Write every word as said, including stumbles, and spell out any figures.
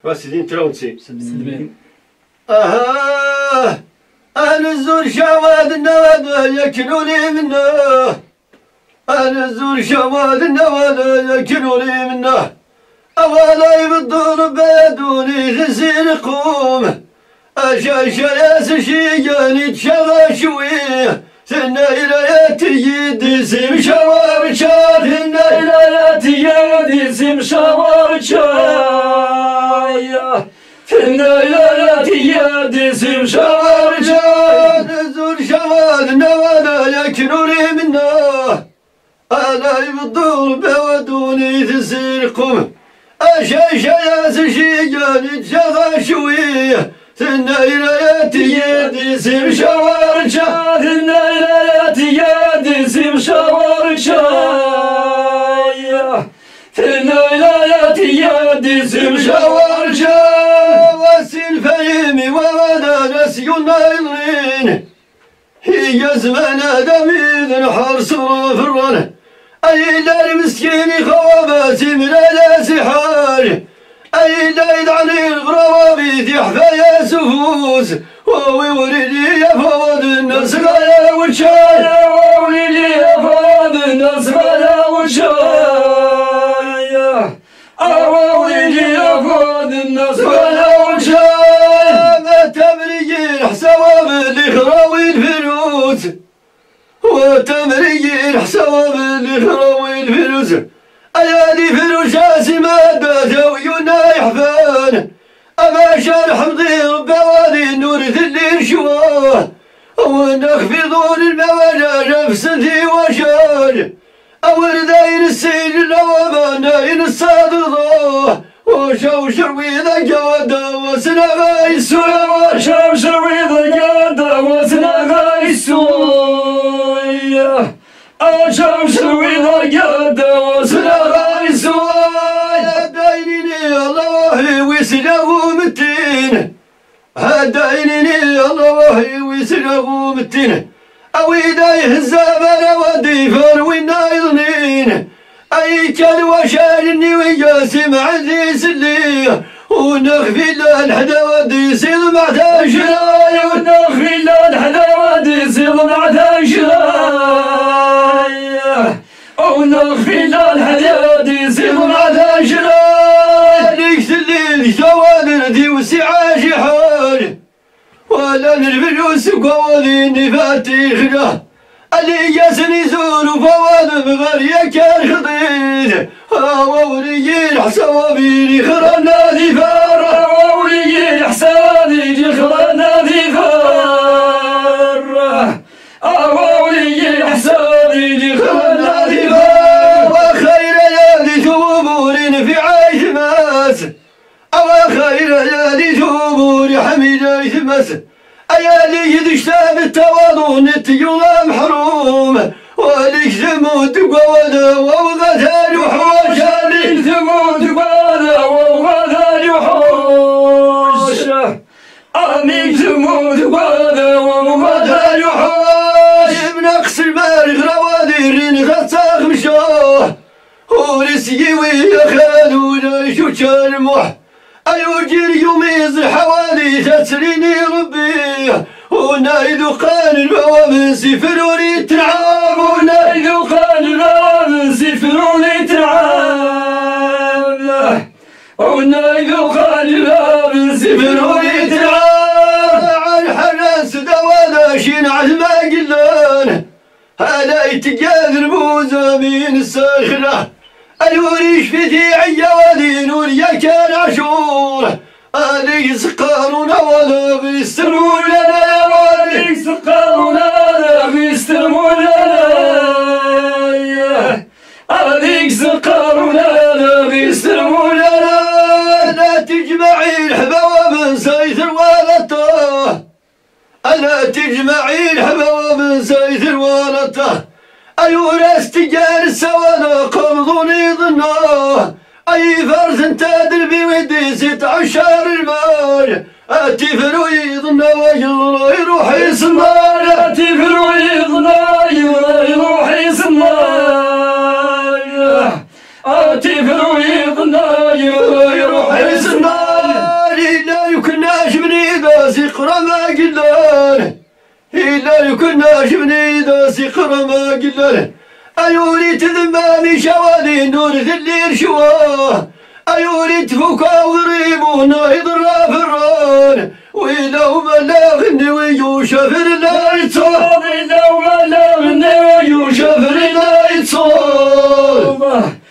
راسدين تراونتي سلمين آه أهل الزور شواد النواد يكنوني منه أهل الزور شواد النواد يكنوني منه أولا يبدون بيدوني تسير قوم أشاشا يا سشيجاني تشغى شويه سنة إلياتي يدي سيم شوار شاد سنة إلياتي يدي سيم شوار شايا سنة إلياتي يدي سيم شوار شاد نزور شواد نوالا يكنوني منه أنا يبدون بودوني تسيركم أشاشا يا سشيجاني تشغى شويه سنة إلياتي يدي سيم شوار شاد سنة إلياتي يدي سيم شوار شايا سنة إلياتي يدي سيم شوار شايا واسين فيمي ووانا نسي النايضين هي زمان دميذ حرص فران أي دار مسكيني خواباتي من الأسي حاج أي دايد عني الغرابي تحفى يا سفوس ووي وليدي يا فوض الناس غلا والشاي وليدي يا فوض الناس غلا والشاي وليدي يا فوض الناس غلا والشاي ما تمريين حسواب اللي خراوي الفلوس وتمريين حسواب اللي خراوي الفلوس أيادي فلوس ما بات ويونا يحفان أما شارح مضير بوادي النور ذلي شواه ونخفضون المواجع نفسدي وشاج أول داين السيل الأوابا ناين الصادضة وشوشر وإذا جادا وسنا غايسويا وشوشر وإذا جادا وسنا غايسويا أشوشر وإذا جادا وسنا غايسويا داينيني الله ويسنه متين هداينيني الله ويسنه متين أو إذا الزمان وديفر والنايضنين أي كان وشارني وياسم عندي سلي ونخفي الحدا ودي سيض معتا شراي ونخفي الحدا ودي سيض معتا شراي ونخفي الحدا ودي سيض معتا شراي ليك سلي شوادر دي وسعاجي حال ولا الفلوس قواليني فاتي خلا اللي ياسني زور وفواد بغريا كان خضيد ووليين حسابيني خرانا ذي فار ووليين حسابيني خرانا ذي فار ووليين حسابيني خرانا ذي فار وخير يالي ثوبور في عيش ماس أو خير يالي ثوبور حميد عيش ماس أيالي يدشتاب التواضع نتيولا محروم وليك ثمود قوالا وغدا الوحوش ليك ثمود قوالا وغدا الوحوش أميك ثمود قوالا وغدا الوحوش بنقص المال غروادير غطاق مشاه ورسيوي خالونا شوشا المح أيوجي يوميز الحوادث تسريني ربي ونايد قال البواب سفروني تنعام ونايد قال البواب سفروني تنعام ونايد قال البواب سفروني تنعام عن حناس دوالا شين عزما قلان هلا يتقاذ الموزة من الساخرة الوريش في ذيعي ودي نوريا كان عشور ألي سقارونا ولا بيسترمون لنا وألي سقارونا ولا بيسترمون لنا ألي سقارونا ولا بيسترمون لنا لا تجمعي الحبوة من سيثر ولته ألا تجمعي الحبوة من سيثر ولته أيوراس تجار سوانا قبضوني ظناه أي فرز تدري بودي ست عشر المال أتفروا يظنا ويظنا يروح يسمار أتفروا يظنا يروح يسمار أتفروا يظنا يروح يسمار إلا كنا جبني ذا سقر ما قلنا أيوري تذمامي شوالي نور ذلي شواه أيوري تفوكا وغريب ونايض الرافران وإلو بلاغ النوي شفر لا يتصاب إلو بلاغ النوي شفر لا يتصاب